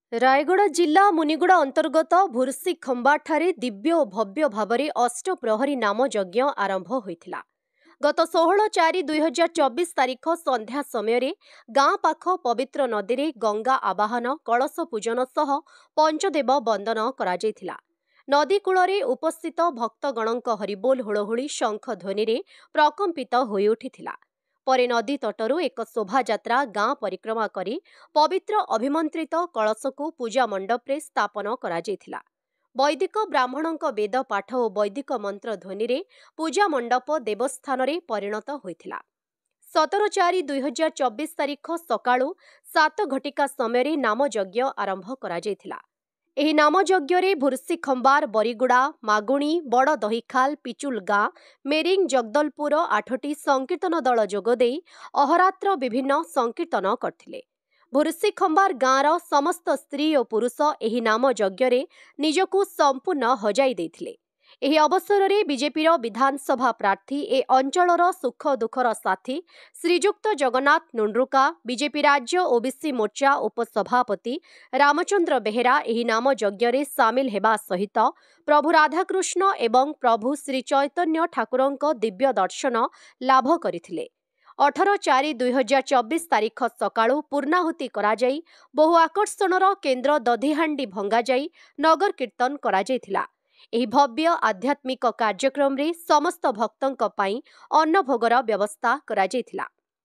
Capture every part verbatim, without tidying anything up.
रायगढ़ जिला मुनिगुड़ा अंतर्गत भुर्सी खंबाठारे दिव्य और भव्य भावरे अष्टप्रहरी नाम यज्ञ आरंभ होइथिला। गत षोहल चारि दुई हजार चौबीस तारीख संध्या समय गाँ पाख पवित्र नदी रे गंगा आवाहन कलश पूजन सह पंचदेव वंदन करा जायथिला। नदी कूଳରେ उपस्थित भक्तगणक हरिबोल हुलहुली शंख ध्वनि रे प्रकंपित होई उठिथिला। परे नदी तटरू एक शोभायात्रा गाँ परिक्रमा करी पवित्र अभिमंत्रित कलशकू पूजा मंडप रे स्थापन करा जायथिला। वैदिक ब्राह्मणक वेद पाठ और वैदिक मंत्र ध्वनि रे पूजा मंडप देवस्थान रे परिणत होइथिला। सतर चारि दुई हजार चौबीस तारीख सकाळू सात घटिका समय नाम यज्ञ आरंभ करा जायथिला। एही नाम यज्ञ रे भुर्सी खंबार बरीगुड़ा मागुणी बड़ दहीखाल पिचुल गाँ मेरिंग जगदलपुर आठटी संकीर्तन दल जोगदे अहरात्र विभिन्न संकीर्तन करथिले। भुर्सी खंबार गाँर समस्त स्त्री और पुरुष एही नाम यज्ञ रे निजकू संपूर्ण हजाई देथिले। एही अवसर रे बीजेपी विधानसभा प्रार्थी ए अंचलर सुख दुखर साथी श्रीजुक्त जगन्नाथ नुंड्रुका बीजेपी राज्य ओबीसी मोर्चा उपसभापति रामचंद्र बेहेरा एही नाम यज्ञ रे सामिल हेबा सहित प्रभु राधाकृष्ण एवं प्रभु श्री चैतन्य ठाकुरंक दिव्य दर्शन लाभ करथिले। अठारह चारि दुई हजार चौबीस तारीख सकाळू पूर्णाहुति करा जाई बहु आकर्षणर केन्द्र दधिहांडी भंगा जाई नगर कीर्तन करा जायथिला। एही भव्य आध्यात्मिक कार्यक्रम रे समस्त भक्तंक पई अन्नभोगर व्यवस्था करा जायथिला।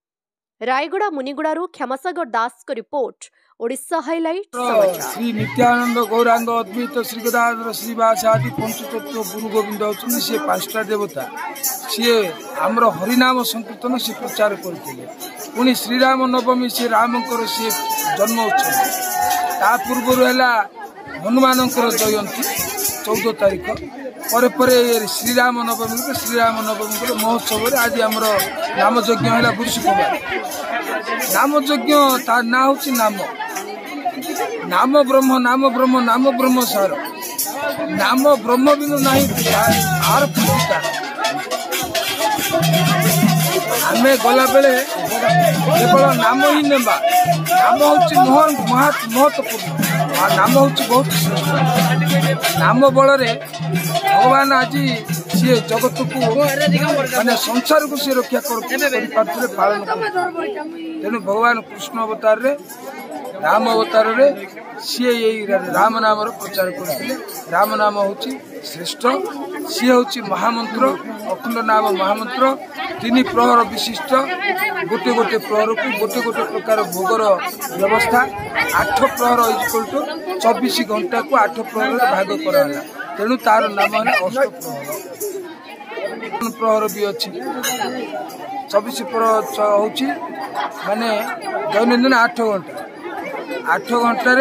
रायगढ़ मुनिगुड़ारू क्षमासागर दास को रिपोर्ट ओडिशा हाइलाइट समाचार। श्री नित्यानंद गौरांग अद्वैत श्री गदाधर श्रीवास आदि पंचतत्व गुरु गोविंद होचुनी से पांचटा देवता सी आमर हरिनाम संकीर्तन से प्रचार करते पुणी श्रीराम नवमी से रामकर से जन्म उत्सव ता पूर्व हनुमान जयंती चौदह तारीख पर परे श्रीराम नवमी श्रीराम नवमी महोत्सव आज आम नाम यज्ञ है भुर्सी खंबार नाम यज्ञ तार ना हूँ नाम नाम ब्रह्म नाम ब्रह्म नाम ब्रह्म सार नाम ब्रह्म बिनु नहीं आर आमे गला बेले केवल नाम ही नेबा नाम हूँ महत्वपूर्ण आ नाम हूँ बहुत श्रेष्ठ नाम बल भगवान आज सी जगत को माने संसार को सी रक्षा कर पालन कर तेणु भगवान कृष्ण अवतार रे राम अवतार रे सी यही राम नाम प्रचार करते राम नाम हूँ श्रेष्ठ सी हूँ महामंत्र अखंड नाम महामंत्र तीन प्रहर विशिष्ट गोटे गोटे प्रहर को गोटे गोटे प्रकार भोगर व्यवस्था आठ प्रहर इक्वल टू चौबीस घंटा को आठ प्रहर भाग कराला तेणु तार नाम है अष्ट प्रहर प्रहर भी अच्छी चौबीस प्रहर हूँ माने दैनंदिन आठ घंटा आठ घंटे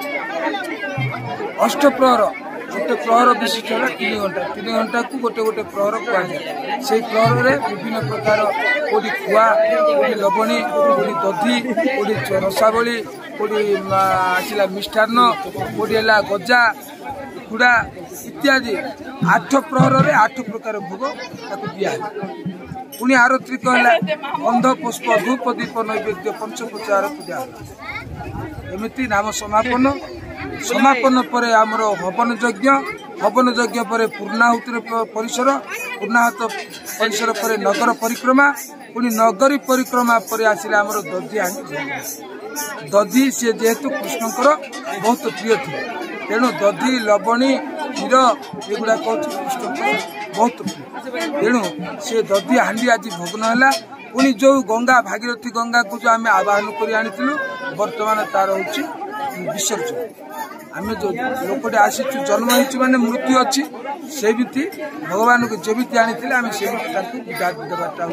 अष्ट प्रहर गोटे प्रहर विशिष्ट है तीन घंटा तीन घंटा को गोटे गोटे प्रहर कहुए से प्रहर में विभिन्न प्रकार कोड़ी खुआ कोड़ी लवणी कोड़ी दधी कोड़ी रसावली कोड़ी आसला मिष्टान्न कोड़ी है गजा कुड़ा इत्यादि आठ प्रहर में आठ प्रकार भोग दिया पुणी आरत्रिक है गंध पुष्प धूप दीप नैवेद्य पंचोपचार पूजा एमती नाम समापन समापन पर आमर हवन यज्ञ हवन यज्ञ पर पूर्णाहुति परिसर पूर्णाहुत परिसर पर नगर परिक्रमा पुणी नगरी परिक्रमा पर आसिला आमर दधी हांडी दधी सी जेहेतु कृष्णकर बहुत प्रिय थे तेणु दधी लवणी क्षीर एगुड़ा कृष्णकर बहुत प्रिय तेणु सी दधी हांडी आज भोगन है पुणी जो गंगा भागीरथी गंगा को जो आम आवाहन कर आनी बर्तमान तार हूँ विसर्जन आम जो लोकटे आसी जन्म हो माने मृत्यु अच्छी सेमती भगवान को जमी आनी आम से देवाटा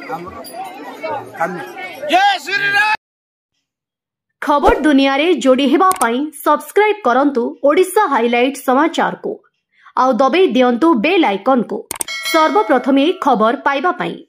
हूँ खबर दुनिया रे जोड़ी हेबा पाई सब्सक्राइब करंतु ओडिशा हाइलाइट समाचार को आउ दबे दियंतु बेल आइकन को सर्वप्रथमे खबर पाइबा पाई।